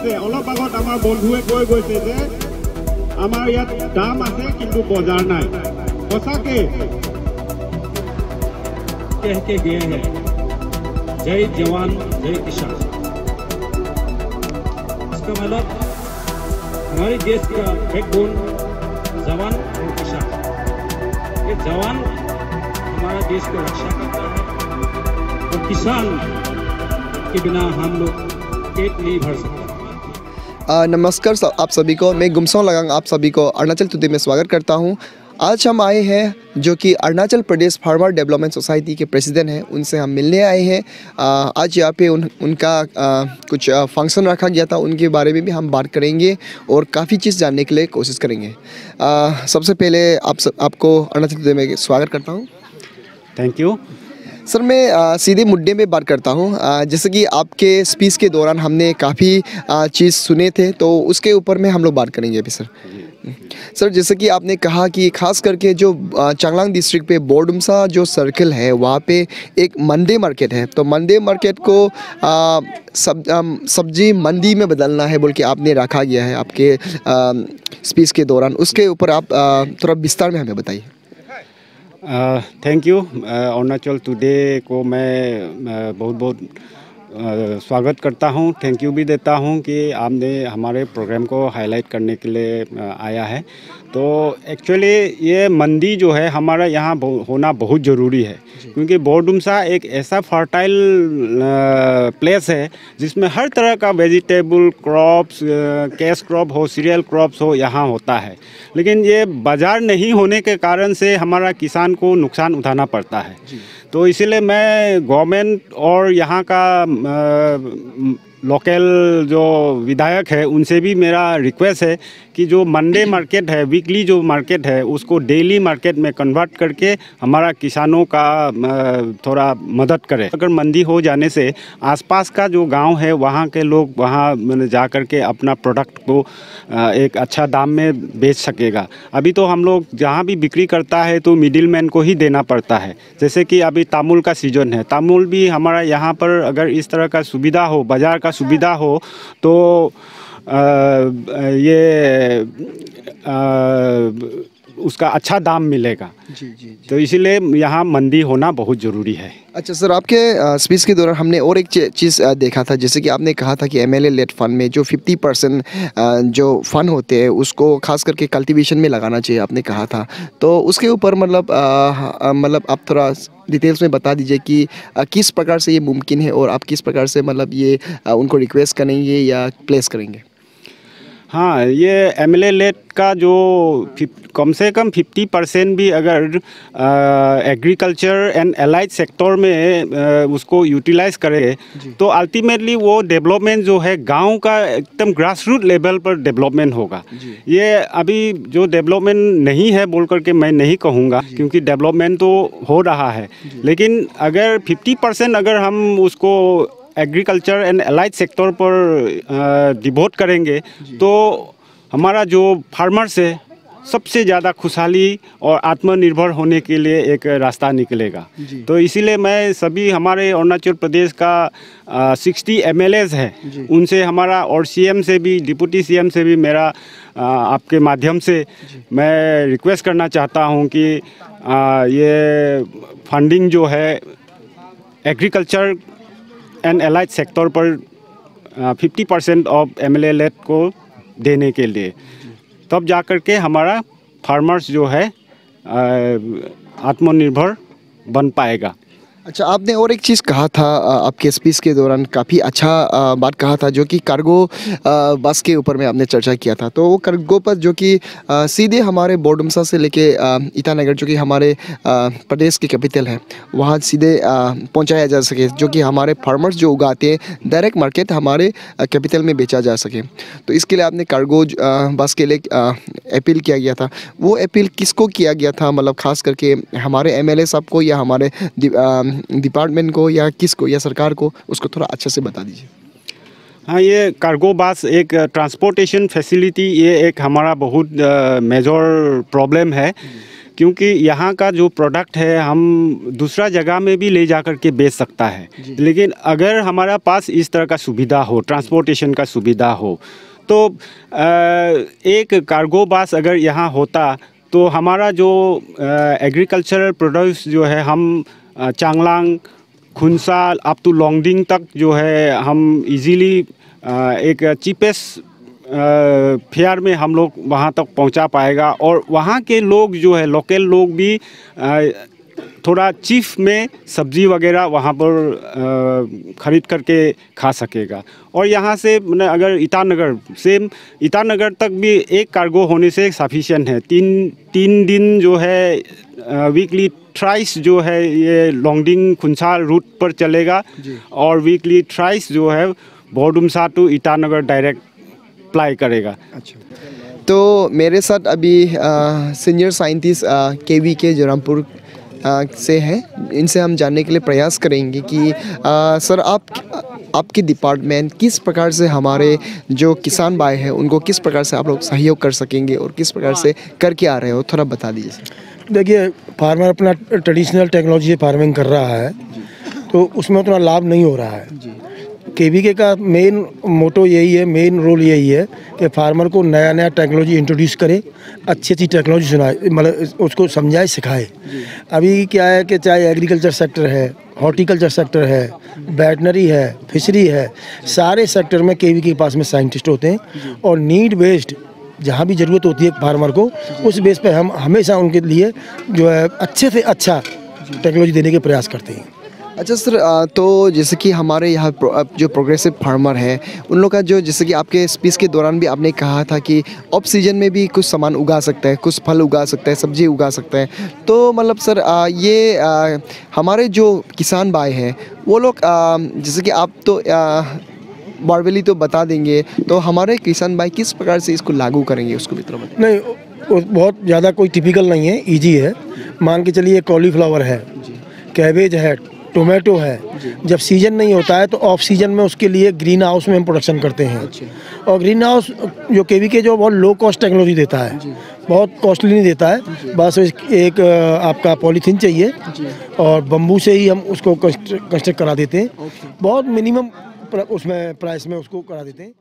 আছে অলপ আগত আমাৰ বন্ধুৱে কৈ গৈছে যে আমাৰ ইয়াত দাম আছে কিন্তু বজাৰ নাই সঁচাকে कह के गए हैं जय जवान जय किसान। इसका मतलब हमारे देश का बैकबोन जवान और किसान। ये जवान हमारा देश को रक्षा करता है और किसान के बिना हम लोग पेट नहीं भर सकते। नमस्कार आप सभी को, मैं गुमसों लगांग आप सभी को अरुणाचल टुडे में स्वागत करता हूं। आज हम आए हैं जो कि Arunachal Pradesh farmer development society के प्रेसिडेंट हैं, उनसे हम मिलने आए हैं। आज यहाँ पे उनका कुछ फंक्शन रखा गया था, उनके बारे में भी हम बात करेंगे और काफ़ी चीज़ जानने के लिए कोशिश करेंगे। सबसे पहले आपको अरुणाचल टुडे में स्वागत करता हूँ। Thank you sir. मैं सीधे मुद्दे में बात करता हूँ। जैसे कि आपके स्पीच के दौरान हमने काफ़ी चीज़ सुने थे, तो उसके ऊपर में हम लोग बात करेंगे अभी। सर जैसे कि आपने कहा कि खास करके जो चांगलांग डिस्ट्रिक्ट पे बोरडुमसा जो सर्कल है वहाँ पे एक मंडी मार्केट है, तो मंडी मार्केट को सब्जी मंडी में बदलना है बोल के आपने रखा गया है आपके स्पीच के दौरान। उसके ऊपर आप थोड़ा विस्तार में हमें बताइए। Thank you. अरुणाचल टुडे को मैं बहुत बहुत स्वागत करता हूं, थैंक यू भी देता हूं कि आपने हमारे प्रोग्राम को हाईलाइट करने के लिए आया है। तो एक्चुअली ये मंडी जो है हमारा यहाँ होना बहुत ज़रूरी है, क्योंकि बोरडुमसा एक ऐसा फर्टाइल प्लेस है जिसमें हर तरह का वेजिटेबल क्रॉप्स, कैश क्रॉप हो, सीरियल क्रॉप्स हो, यहाँ होता है। लेकिन ये बाज़ार नहीं होने के कारण से हमारा किसान को नुकसान उठाना पड़ता है। तो इसीलिए मैं गवर्नमेंट और यहाँ का लोकल जो विधायक है उनसे भी मेरा रिक्वेस्ट है कि जो मंडे मार्केट है, वीकली जो मार्केट है, उसको डेली मार्केट में कन्वर्ट करके हमारा किसानों का थोड़ा मदद करे। अगर मंडी हो जाने से आसपास का जो गांव है वहाँ के लोग वहाँ जा कर के अपना प्रोडक्ट को एक अच्छा दाम में बेच सकेगा। अभी तो हम लोग जहाँ भी बिक्री करता है तो मिडिल मैन को ही देना पड़ता है। जैसे कि अभी तामुल का सीजन है, तामुल भी हमारा यहाँ पर अगर इस तरह का सुविधा हो, बाज़ार का सुविधा हो, तो ये उसका अच्छा दाम मिलेगा। जी। तो इसीलिए यहाँ मंडी होना बहुत ज़रूरी है। अच्छा सर, आपके स्पीच के दौरान हमने और एक चीज़ देखा था, जैसे कि आपने कहा था कि एमएलए लेड फंड में जो 50% जो फंड होते हैं उसको खास करके कल्टीवेशन में लगाना चाहिए, आपने कहा था। तो उसके ऊपर मतलब आप थोड़ा डिटेल्स में बता दीजिए कि किस प्रकार से ये मुमकिन है और आप किस प्रकार से मतलब ये उनको रिक्वेस्ट करेंगे या प्लेस करेंगे। हाँ, ये एमएलए लेड का जो कम से कम 50% भी अगर एग्रीकल्चर एंड एलाइड सेक्टर में उसको यूटिलाइज करे तो अल्टीमेटली वो डेवलपमेंट जो है गांव का एकदम ग्रास रूट लेवल पर डेवलपमेंट होगा। ये अभी जो डेवलपमेंट नहीं है बोल करके मैं नहीं कहूँगा, क्योंकि डेवलपमेंट तो हो रहा है, लेकिन अगर 50% अगर हम उसको एग्रीकल्चर एंड एलाइड सेक्टर पर डिवोट करेंगे तो हमारा जो फार्मर्स है सबसे ज़्यादा खुशहाली और आत्मनिर्भर होने के लिए एक रास्ता निकलेगा। तो इसीलिए मैं सभी हमारे अरुणाचल प्रदेश का 60 MLAs हैं, उनसे हमारा और CM से भी, डिप्टी CM से भी मेरा आपके माध्यम से मैं रिक्वेस्ट करना चाहता हूं कि ये फंडिंग जो है एग्रीकल्चर एंड एलाइड सेक्टर पर 50% ऑफ एमएलए लेड को देने के लिए, तब जाकर के हमारा फार्मर्स जो है आत्मनिर्भर बन पाएगा। अच्छा, आपने और एक चीज़ कहा था आपके स्पीच के दौरान, काफ़ी अच्छा बात कहा था, जो कि कार्गो बस के ऊपर में आपने चर्चा किया था। तो वो कार्गो बस जो कि सीधे हमारे बोरडुमसा से लेके ईटानगर जो कि हमारे प्रदेश की कैपिटल है वहाँ सीधे पहुँचाया जा सके, जो कि हमारे फार्मर्स जो उगाते हैं डायरेक्ट मार्केट हमारे कैपिटल में बेचा जा सके। तो इसके लिए आपने कार्गो बस के लिए अपील किया गया था। वो अपील किसको किया गया था, मतलब खास करके हमारे MLA साहब को या हमारे डिपार्टमेंट को या किसको या सरकार को, उसको थोड़ा अच्छे से बता दीजिए। हाँ, ये कार्गो बस एक ट्रांसपोर्टेशन फैसिलिटी, ये एक हमारा बहुत मेजर प्रॉब्लम है, क्योंकि यहाँ का जो प्रोडक्ट है हम दूसरा जगह में भी ले जा कर के बेच सकता है। लेकिन अगर हमारा पास इस तरह का सुविधा हो, ट्रांसपोर्टेशन का सुविधा हो, तो एक कार्गो बस अगर यहाँ होता तो हमारा जो एग्रीकल्चरल प्रोड्यूस जो है हम चांगलांग, खुनसा अप टू लोंगडिंग तक जो है हम इजीली एक चीपेस्ट फेयर में हम लोग वहाँ तक पहुँचा पाएगा। और वहाँ के लोग जो है लोकल लोग भी थोड़ा चीफ में सब्ज़ी वगैरह वहाँ पर ख़रीद करके खा सकेगा। और यहाँ से अगर ईटानगर तक भी एक कार्गो होने से सफिशिएंट है। तीन दिन जो है वीकली थ्राइस जो है ये लोंगडिंग खुनसा रूट पर चलेगा और वीकली थ्राइस जो है Bordumsa to Itanagar direct apply करेगा। अच्छा, तो मेरे साथ अभी सीनियर साइंटिस्ट KVK जोरामपुर से हैं। इनसे हम जानने के लिए प्रयास करेंगे कि सर आपकी डिपार्टमेंट किस प्रकार से हमारे जो किसान भाई हैं उनको किस प्रकार से आप लोग सहयोग कर सकेंगे और किस प्रकार से करके आ रहे हो, थोड़ा बता दीजिए सर। देखिए, फार्मर अपना ट्रेडिशनल टेक्नोलॉजी से फार्मिंग कर रहा है तो उसमें उतना लाभ नहीं हो रहा है। KVK का मेन मोटो यही है, मेन रोल यही है कि फार्मर को नया नया टेक्नोलॉजी इंट्रोड्यूस करे, अच्छी अच्छी टेक्नोलॉजी सुनाए, मतलब उसको समझाए सिखाए। अभी क्या है कि चाहे एग्रीकल्चर सेक्टर है, हॉर्टिकल्चर सेक्टर है, वेटनरी है, फिशरी है, सारे सेक्टर में KVK के पास में साइंटिस्ट होते हैं और नीड बेस्ड जहाँ भी ज़रूरत होती है फार्मर को उस बेस पे हम हमेशा उनके लिए जो है अच्छे से अच्छा टेक्नोलॉजी देने के प्रयास करते हैं। अच्छा सर, तो जैसे कि हमारे यहाँ जो प्रोग्रेसिव फार्मर है उन लोग का जो, जैसे कि आपके स्पीच के दौरान भी आपने कहा था कि ऑफ सीजन में भी कुछ सामान उगा सकता है, कुछ फल उगा सकता है, सब्जी उगा सकता है। तो मतलब सर ये हमारे जो किसान भाई हैं वो लोग जैसे कि आप तो वर्बली तो बता देंगे, तो हमारे किसान भाई किस प्रकार से इसको लागू करेंगे उसको भी थोड़ा बताइए। नहीं, बहुत ज़्यादा कोई टिपिकल नहीं है, ईजी है। मान के चलिए कॉलीफ्लावर है, कैबेज है, टोमेटो है। जब सीजन नहीं होता है तो ऑफ सीजन में उसके लिए ग्रीन हाउस में हम प्रोडक्शन करते हैं। और ग्रीन हाउस जो KVK जो बहुत लो कॉस्ट टेक्नोलॉजी देता है, बहुत कॉस्टली नहीं देता है। बस एक आपका पॉलीथीन चाहिए और बम्बू से ही हम उसको कंस्ट्रक्ट करा देते हैं। बहुत मिनिमम उसमें प्राइस में उसको करा देते हैं।